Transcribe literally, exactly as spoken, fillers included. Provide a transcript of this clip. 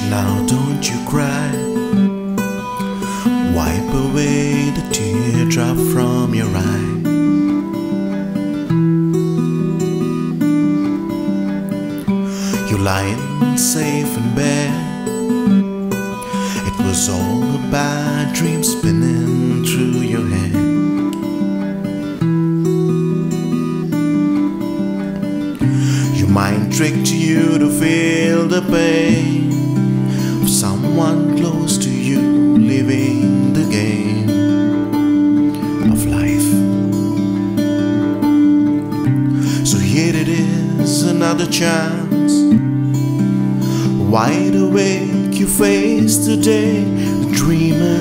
Now don't you cry. Wipe away the teardrop from your eye. You're lying safe in bed. It was all a bad dream spinning through your head. Your mind tricked you to feel the pain of someone close to you living the game of life. So here it is, another chance. Wide awake you face today, the dreamer